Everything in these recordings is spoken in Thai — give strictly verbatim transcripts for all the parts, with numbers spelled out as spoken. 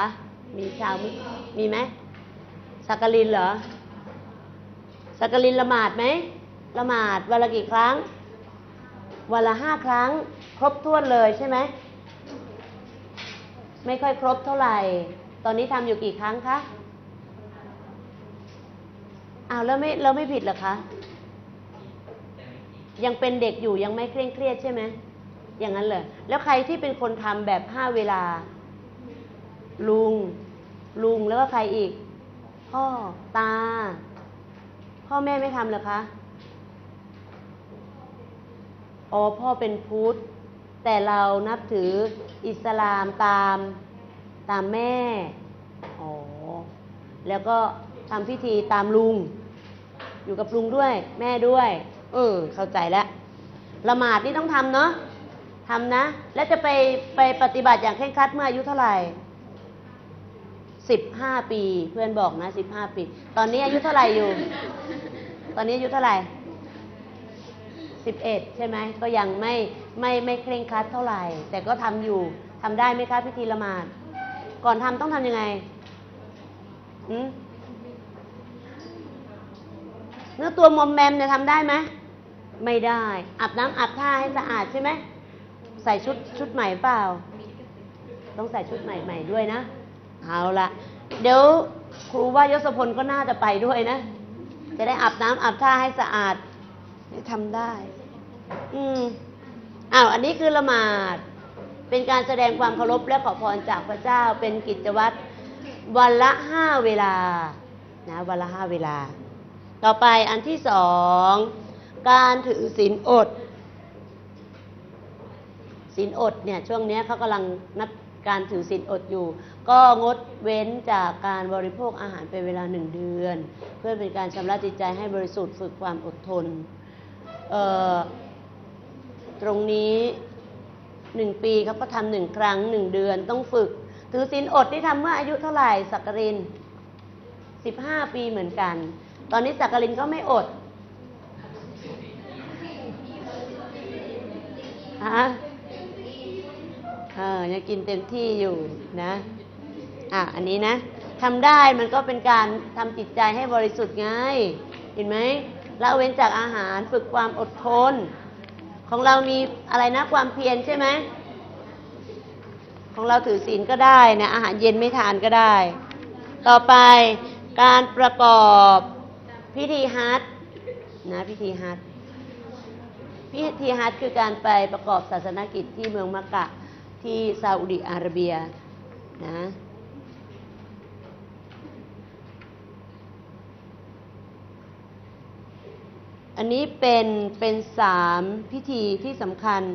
มีชาวมีไหมสักกลินเหรอสักกลินละหมาดไหมละหมาดวันละกี่ครั้งวันละห้าครั้งครบถ้วนเลยใช่ไหมไม่ค่อยครบเท่าไหร่ตอนนี้ทำอยู่กี่ครั้งคะอ้าวแล้วไม่เราไม่ผิดเหรอคะยังเป็นเด็กอยู่ยังไม่เคร่งเครียดใช่ไหมอย่างนั้นเลยแล้วใครที่เป็นคนทำแบบห้าเวลาลุงลุงแล้วก็ใครอีกพ่อตาพ่อแม่ไม่ทำเหรอคะอ๋อพ่อเป็นพุทธแต่เรานับถืออิสลามตามตามแม่อ๋อแล้วก็ทำพิธีตามลุงอยู่กับลุงด้วยแม่ด้วยเออเข้าใจแล้วละหมาดนี่ต้องทำเนาะทำนะแล้วจะไปไปปฏิบัติอย่างเคร่งครัดเมื่ออายุเท่าไหร่สิบห้าปีเพื่อนบอกนะสิบห้าปีตอนนี้อายุเท่าไหร่อยู่ตอนนี้อายุเท่าไหร่สิบเอ็ดใช่ไหมก็ยังไม่ไม่ไม่เคร่งครัดเท่าไหร่แต่ก็ทำอยู่ทำได้ไหมคะพิธีละหมาดก่อนทำต้องทำยังไงอืมเนื้อตัวมอมแมมเนี่ยทำได้ไหมไม่ได้อาบน้ำอาบท่าให้สะอาดใช่ไหมใส่ชุดชุดใหม่เปล่าต้องใส่ชุดใหม่ใหม่ด้วยนะเอาละเดี๋ยวครูว่ายศพลก็น่าจะไปด้วยนะจะได้อาบน้ำอาบท่าให้สะอาดทำได้อืมอ้าวอันนี้คือละหมาดเป็นการแสดงความเคารพและขอพรจากพระเจ้าเป็นกิจวัตรวันละห้าเวลานะวันละห้าเวลาต่อไปอันที่สองการถือศีลอดศีลอดเนี่ยช่วงนี้เขากำลังนับการถือศีลอดอยู่ก็งดเว้นจากการบริโภคอาหารเป็นเวลาหนึ่งเดือนเพื่อเป็นการชำระจิตใจให้บริสุทธิ์ฝึกความอดทนตรงนี้หนึ่งปีเขาก็ทำหนึ่งครั้งหนึ่งเดือนต้องฝึกถือศีลอดที่ทำเมื่ออายุเท่าไหร่สักกรินสิบห้าปีเหมือนกันตอนนี้สักกรินก็ไม่อดฮะเออยังกินเต็มที่อยู่นะอ่ะอันนี้นะทำได้มันก็เป็นการทำจิตใจให้บริสุทธิ์ไงเห็นไหมละเว้นจากอาหารฝึกความอดทนของเรามีอะไรนะความเพียรใช่ไหมของเราถือศีลก็ได้นะอาหารเย็นไม่ทานก็ได้ต่อไปการประกอบพิธีฮัจญ์นะพิธีฮัจญ์พิธีฮัจญ์คือการไปประกอบศาสนกิจที่เมืองมักกะที่ซาอุดิอาระเบียนะอันนี้เป็นเป็นสามพิธีที่สำคัญ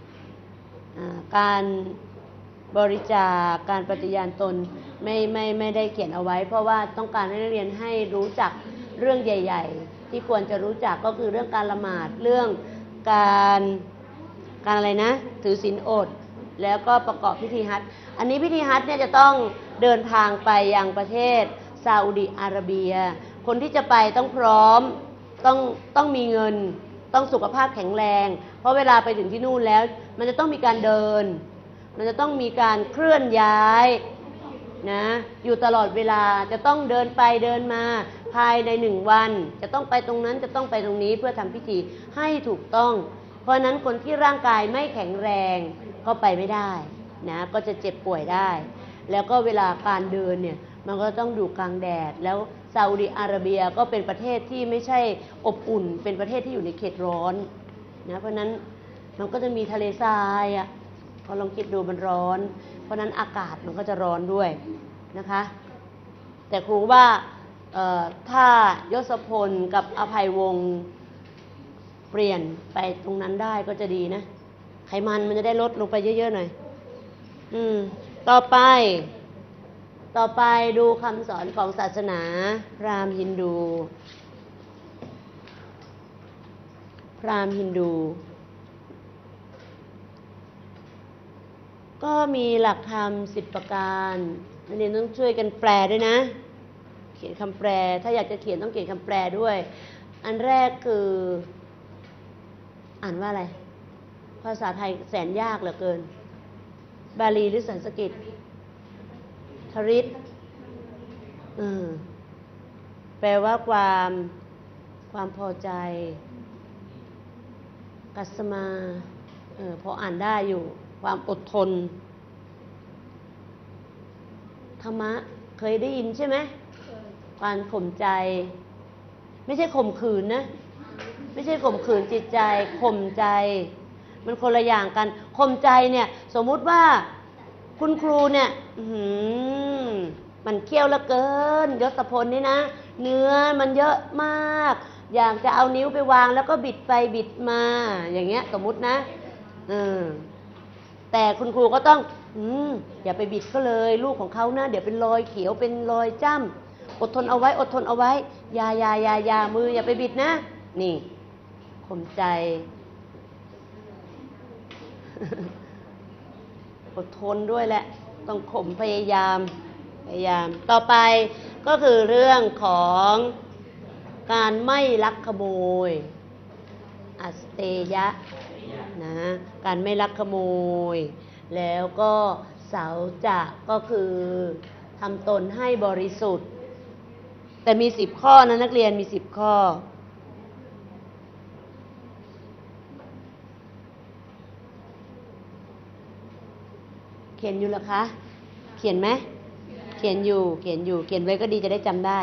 การบริจาคการปฏิญาณตนไม่ไม่ไม่ได้เขียนเอาไว้เพราะว่าต้องการให้นักเรียนให้รู้จักเรื่องใหญ่ๆที่ควรจะรู้จักก็คือเรื่องการละหมาดเรื่องการการอะไรนะถือศีลอดแล้วก็ประกอบพิธีฮัจญ์อันนี้พิธีฮัจญ์เนี่ยจะต้องเดินทางไปยังประเทศซาอุดิอาระเบียคนที่จะไปต้องพร้อมต้องต้องมีเงินต้องสุขภาพแข็งแรงเพราะเวลาไปถึงที่นู่นแล้วมันจะต้องมีการเดินมันจะต้องมีการเคลื่อนย้ายนะอยู่ตลอดเวลาจะต้องเดินไปเดินมาภายในหนึ่งวันจะต้องไปตรงนั้นจะต้องไปตรงนี้เพื่อทำพิธีให้ถูกต้องเพราะนั้นคนที่ร่างกายไม่แข็งแรงก็ไปไม่ได้นะก็จะเจ็บป่วยได้แล้วก็เวลาการเดินเนี่ยมันก็ต้องอยู่กลางแดดแล้วซาอุดิอาระเบียก็เป็นประเทศที่ไม่ใช่อบอุ่นเป็นประเทศที่อยู่ในเขตร้อนนะเพราะนั้นมันก็จะมีทะเลทรายอ่ะพอลองคิดดูมันร้อนเพราะนั้นอากาศมันก็จะร้อนด้วยนะคะแต่ครูว่าถ้ายศพลกับอภัยวงศ์เปลี่ยนไปตรงนั้นได้ก็จะดีนะไขมันมันจะได้ลดลงไปเยอะๆหน่อยอืมต่อไปต่อไปดูคำสอนของศาสนาพราหมณ์ฮินดูพราหมณ์ฮินดูก็มีหลักธรรมสิบประการนักเรียนต้องช่วยกันแปลด้วยนะเขียนคำแปลถ้าอยากจะเขียนต้องเขียนคำแปลด้วยอันแรกคืออ่านว่าอะไรภาษาไทยแสนยากเหลือเกินบาลีหรือสันสกฤตทริตเออแปลว่าความความพอใจกัสมาเออพออ่านได้อยู่ความอดทนธรรมะเคยได้ยินใช่ไหมความข่มใจไม่ใช่ข่มขืนนะไม่ใช่ข่มขืนจิตใจข่มใจมันคนละอย่างกันข่มใจเนี่ยสมมุติว่าคุณครูเนี่ยมันเคี่ยวเหลือเกินยศพลนี่นะเนื้อมันเยอะมากอยากจะเอานิ้วไปวางแล้วก็บิดไปบิดมาอย่างเงี้ยสมมุตินะเออแต่คุณครูก็ต้องอืมอย่าไปบิดก็เลยลูกของเขานะเดี๋ยวเป็นรอยเขียวเป็นรอยจ้ำอดทนเอาไว้อดทนเอาไว้อย่าอย่าอย่าอย่ามืออย่าไปบิดนะนี่ข่มใจอดทนด้วยแหละต้องข่มพยายามพยายามต่อไปก็คือเรื่องของการไม่ลักขโมยอัสเตยะนะการไม่ลักขโมยแล้วก็เสาจะก็คือทำตนให้บริสุทธิ์แต่มีสิบข้อนะนักเรียนมีสิบข้อเขียนอยู่เหรอคะเขียนไหมเขียนอยู่เขียนอยู่เขียนไว้ก็ดีจะได้จำได้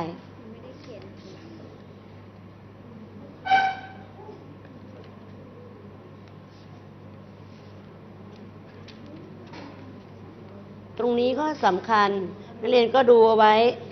ตรงนี้ก็สำคัญนักเรียนก็ดูเอาไว้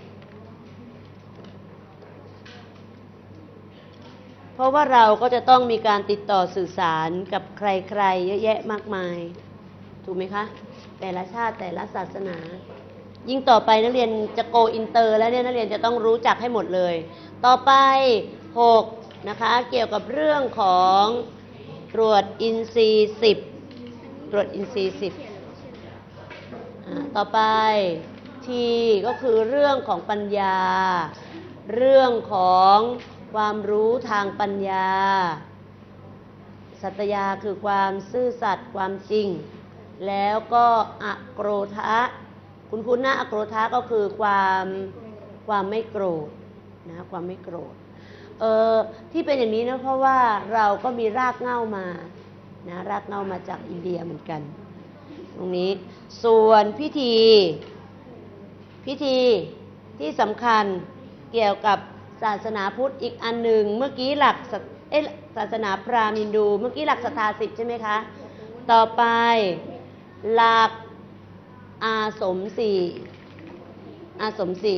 เพราะว่าเราก็จะต้องมีการติดต่อสื่อสารกับใครๆเยอะแยะมากมายถูกไหมคะแต่ละชาติแต่ละศาสนายิ่งต่อไปนักเรียนจะโกอินเตอร์แล้วเนี่ยนักเรียนจะต้องรู้จักให้หมดเลยต่อไปหกนะคะเกี่ยวกับเรื่องของตรวจอินทรีย์สิบตรวจอินทรีย์สิบต่อไปทีก็คือเรื่องของปัญญาเรื่องของความรู้ทางปัญญาสัตยาคือความซื่อสัตย์ความจริงแล้วก็อโกรธะคุณคุณนะอโกรธะก็คือความความไม่โกรธนะความไม่โกรธเอ่อที่เป็นอย่างนี้นะเพราะว่าเราก็มีรากเหง้ามานะรากเหง้ามาจากอินเดียเหมือนกันตรงนี้ส่วนพิธีพิธีที่สำคัญเกี่ยวกับศาสนาพุทธอีกอันหนึ่งเมื่อกี้หลักเอ๊ะศาสนาพราหมณ์ฮินดูเมื่อกี้หลักศรัทธาสิบใช่ไหมคะต่อไปหลักอาสมสี่อาสมสี่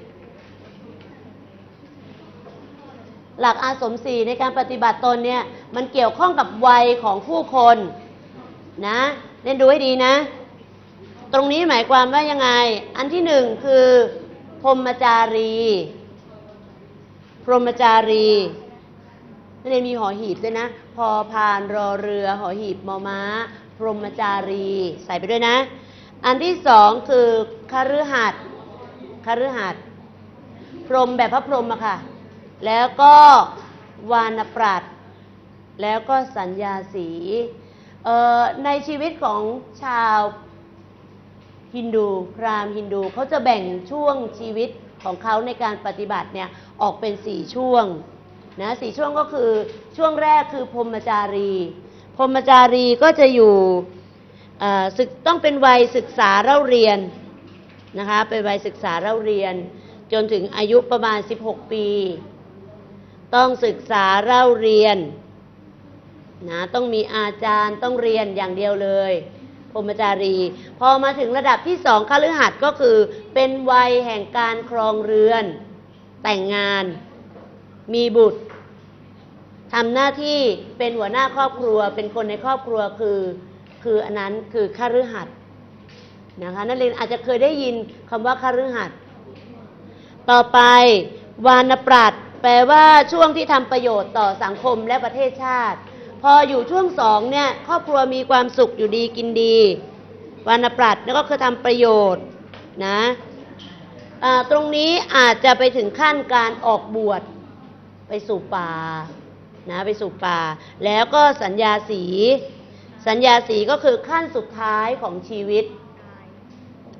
หลักอาสมสี่ในการปฏิบัติตนเนี่ยมันเกี่ยวข้องกับวัยของผู้คนนะเล่นดูให้ดีนะตรงนี้หมายความว่ายังไงอันที่หนึ่งคือพรหมจารีพรหมจารีนั่นเองมีหอหีบด้วยนะพอพานรอเรือหอหีบมอม้าพรหมจารีใส่ไปด้วยนะอันที่สองคือคฤหัสถ์คฤหัสถ์พรหมแบบพระพรหมอะค่ะแล้วก็วานปรัชญ์แล้วก็สัญญาสีเอ่อในชีวิตของชาวฮินดูพราหมณ์ฮินดูเขาจะแบ่งช่วงชีวิตของเขาในการปฏิบัติเนี่ยออกเป็นสี่ช่วงนะสี่ช่วงก็คือช่วงแรกคือพรหมจารีพรหมจารีก็จะอยู่ศึกต้องเป็นวัยศึกษาเล่าเรียนนะคะเป็นวัยศึกษาเล่าเรียนจนถึงอายุประมาณสิบหกปีต้องศึกษาเล่าเรียนนะต้องมีอาจารย์ต้องเรียนอย่างเดียวเลยพรหมจารีพอมาถึงระดับที่สองคฤหัสถ์ก็คือเป็นวัยแห่งการครองเรือนแต่งงานมีบุตรทำหน้าที่เป็นหัวหน้าครอบครัวเป็นคนในครอบครัวคือคืออันนั้นคือคฤหัสถ์นะคะนักเรียนอาจจะเคยได้ยินคำว่าคฤหัสถ์ต่อไปวานปรัชญ์แปลว่าช่วงที่ทำประโยชน์ต่อสังคมและประเทศชาติพออยู่ช่วงสองเนี่ยครอบครัวมีความสุขอยู่ดีกินดีวานปรัชญ์แล้วก็คือทำประโยชน์นะตรงนี้อาจจะไปถึงขั้นการออกบวชไปสู่ป่านะไปสู่ป่าแล้วก็สัญญาสีสัญญาสีก็คือขั้นสุดท้ายของชีวิต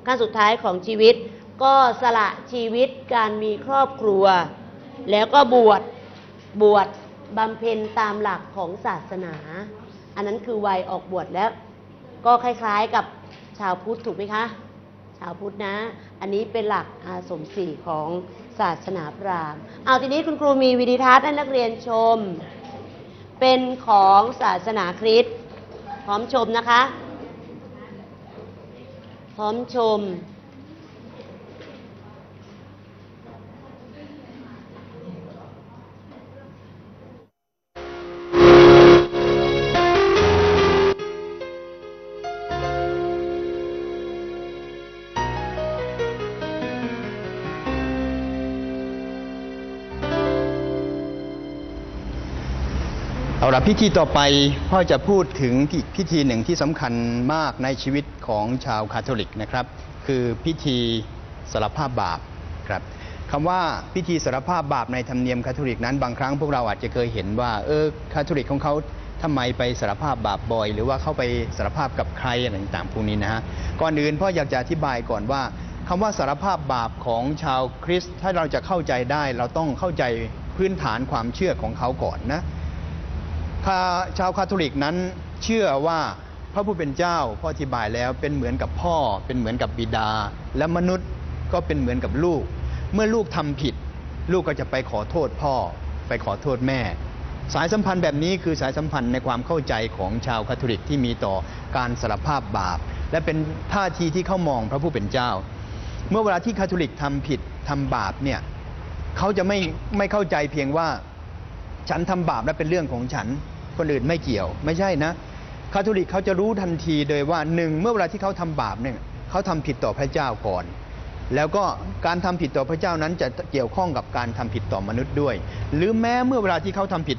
ขั้นสุดท้ายของชีวิตก็สละชีวิตการมีครอบครัว แล้วก็บวชบวชบำเพ็ญตามหลักของศาสนา อันนั้นคือวัยออกบวชแล้วก็คล้ายๆกับชาวพุทธถูกไหมคะชาวพุทธนะอันนี้เป็นหลักอาสมสี่ของศาสนาพราหมณ์เอาทีนี้คุณครูมีวิดีทัศน์ให้นักเรียนชมเป็นของศาสนาคริสต์พร้อมชมนะคะพร้อมชมเอาละพิธีต่อไปพ่อจะพูดถึงอีกพิธีหนึ่งที่สำคัญมากในชีวิตของชาวคาทอลิกนะครับคือพิธีสารภาพบาปครับคำว่าพิธีสารภาพบาปในธรรมเนียมคาทอลิกนั้นบางครั้งพวกเราอาจจะเคยเห็นว่าเออคาทอลิกของเขาทำไมไปสารภาพบาปบ่อยหรือว่าเข้าไปสารภาพกับใครอะไรต่างๆพวกนี้นะฮะก่อนอื่นพ่ออยากจะอธิบายก่อนว่าคำว่าสารภาพบาปของชาวคริสต์ถ้าเราจะเข้าใจได้เราต้องเข้าใจพื้นฐานความเชื่อของเขาก่อนนะชาวคาทอลิกนั้นเชื่อว่าพระผู้เป็นเจ้าพ่ออธิบายแล้วเป็นเหมือนกับพ่อเป็นเหมือนกับบิดาและมนุษย์ก็เป็นเหมือนกับลูกเมื่อลูกทำผิดลูกก็จะไปขอโทษพ่อไปขอโทษแม่สายสัมพันธ์แบบนี้คือสายสัมพันธ์ในความเข้าใจของชาวคาทอลิกที่มีต่อการสารภาพบาปและเป็นท่าทีที่เขามองพระผู้เป็นเจ้าเมื่อเวลาที่คาทอลิกทำผิดทำบาปเนี่ยเขาจะไม่ไม่เข้าใจเพียงว่าฉันทำบาปและเป็นเรื่องของฉันคนอื่นไม่เกี่ยวไม่ใช่นะคาทอลิกเขาจะรู้ทันทีเลยว่าหนึ่งเมื่อเวลาที่เขาทำบาปเนี่ยเขาทำผิดต่อพระเจ้าก่อนแล้วก็การทำผิดต่อพระเจ้านั้นจะเกี่ยวข้องกับการทำผิดต่อมนุษย์ด้วยหรือแม้เมื่อเวลาที่เขาทำผิด